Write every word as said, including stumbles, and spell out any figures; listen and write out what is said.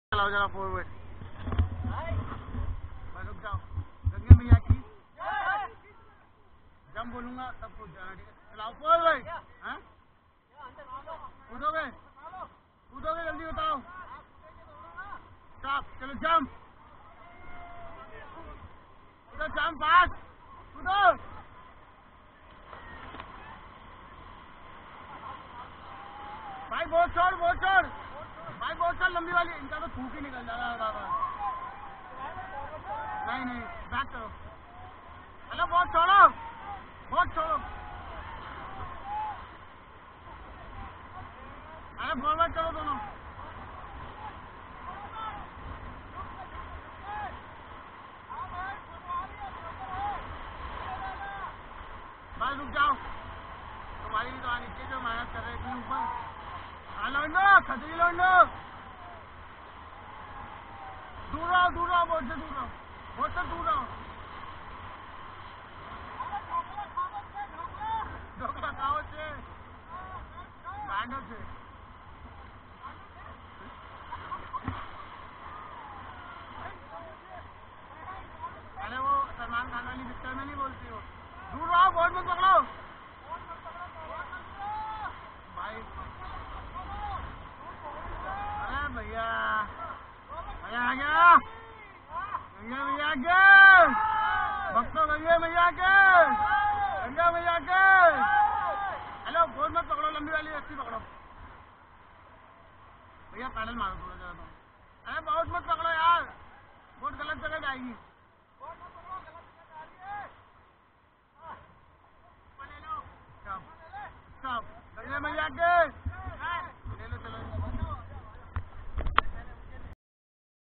चलाओ जरा फॉरवर्ड। रुक जाओ, गंगे मैया की जब बोलूंगा तब कूद जाना, ठीक है? चलाओ फॉरवर्ड। हाँ कूदोगे कूदोगे जल्दी बताओ। स्टॉप, चलो जंप, कूदो जंप, पास कूदो। भाई बहुत छोड़ बहुत छोड़ भाई बहुत छोड़, लंबी वाली, इनका तो थूक ही निकल जा रहा है बाबा। नहीं नहीं बैक करो, हेलो बहुत छोड़ो बहुत छोड़ो, अरे फॉरवर्ड करो दोनों। बस रुक जाओ, तुम्हारी भी तो आनी चाहिए जो मेहनत कर रहे थे ऊपर। हाँ लौंडो, खतरी लौंडो, दूर रहो दूर रहो, बहुत से दूर रहो, बहुत से दूर रहो। ढोकला खाओ से बैंडो से। अरे वो सलमान खान वाली पिक्चर में नहीं बोलती हो, दूर रहो, बहुत मत पकड़ो भाई। अरे भैया भैया आ गया, भैया भैया के भक्तों, भैया भैया के भैया भैया के। हेलो बहुत मत पकड़ो, लंबी वाली रस्सी पकड़ो भैया, पैडल मारो थोड़ा ज़्यादा। अरे बहुत मत पकड़ो यार, बहुत गलत जगह जाएगी।